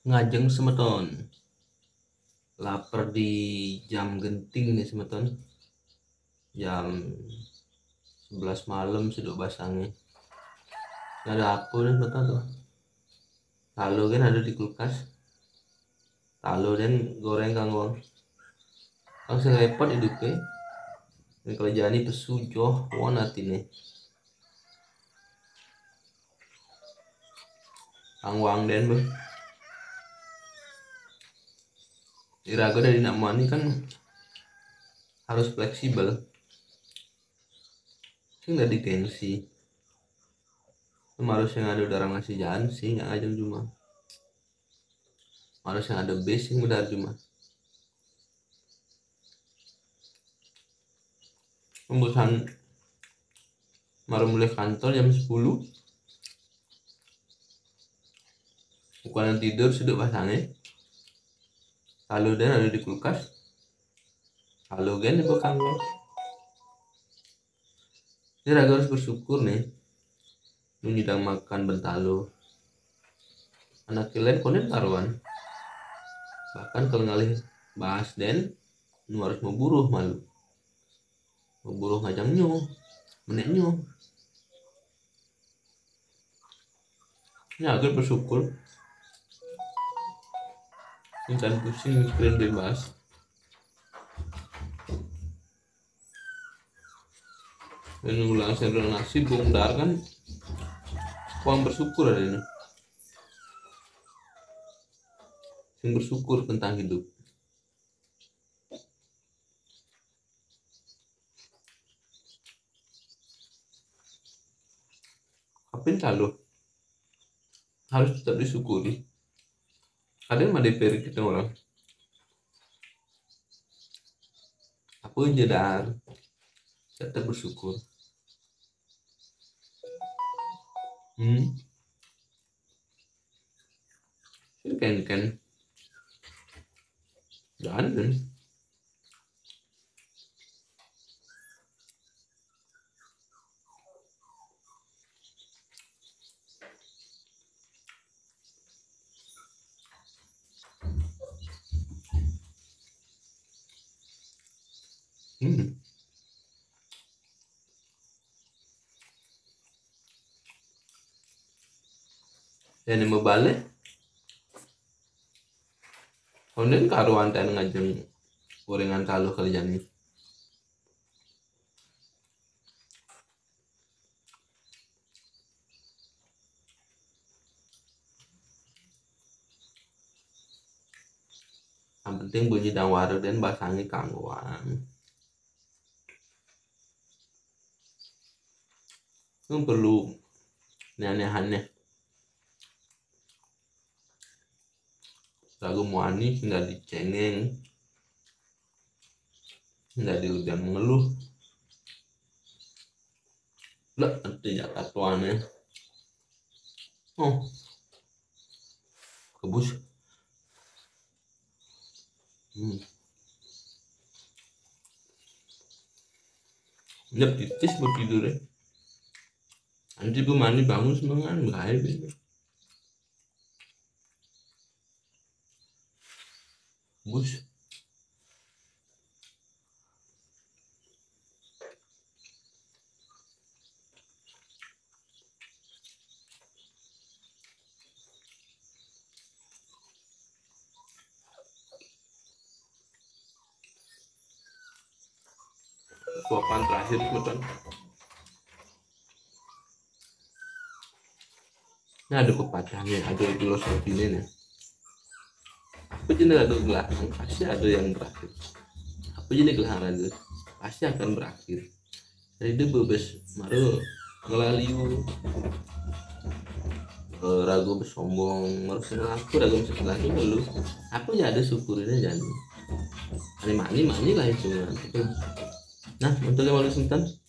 Ngajeng semeton, lapar di jam genting nih semeton, jam 11 malam sudah basangnya. Nggak ada apa nih semeton tuh. Talo kan ada di kulkas, talo dan goreng kangkong. Langsung repot hidupnya. Ini kalau jani pesujoh wanati nih. Kangwang den beh. Irago dari nak mani kan harus fleksibel. Sing dari gengsi. Harus yang ada udara ngasih jalan sih nggak ngajeng cuma. Harus yang ada base yang benar cuma. Pembusan baru mulai kantor jam 10. Bukan tidur sudah pasangnya. Lalu dan ada di kulkas. Lalu kan di belakang. Jadi Raga harus bersyukur nih. Menyidang makan bentalo. Anak kalian konen karuan. Bahkan kalau ngalih bahas den, nu harus memburuh malu. Memburuh ngajang nyu, menek nyu. Ya agar bersyukur. Intan pusing mikirin bebas. Dan ulang sendal nasi bongdar kan kurang bersyukur ada ini. Yang bersyukur tentang hidup. Kapan kalau harus tetap disyukuri. Kadang mah DPR kita orang. Apa aja dar, tetap bersyukur. Kan jangan kan. Dan yang mau balik kemudian karuan tan ngajeng gorengan kalu kali jani. Yang penting bunyi dan waru dan basangi kangguan. Itu perlu aneh-aneh. Lagu muani nggak dicengeng, nggak diudah mengeluh. Lah artinya tatuannya. Oh, kebus. Nyap titis buat tidur ya. Nanti bu mani bangun semangat bahaya gitu. Bus. Suapan terakhir betul. Nah ada pepatahnya, ada filosofinya nih. Apa jenis ada gelahan pasti ada yang berakhir. Apa jenis gelahan itu pasti akan berakhir. Jadi dia bebas maru ngelaliu, ragu bersombong, harus ngaku ragu setelah itu dulu. Aku ya ada syukurinnya jangan. Mani lah itu. Nah untuk yang mau disimpan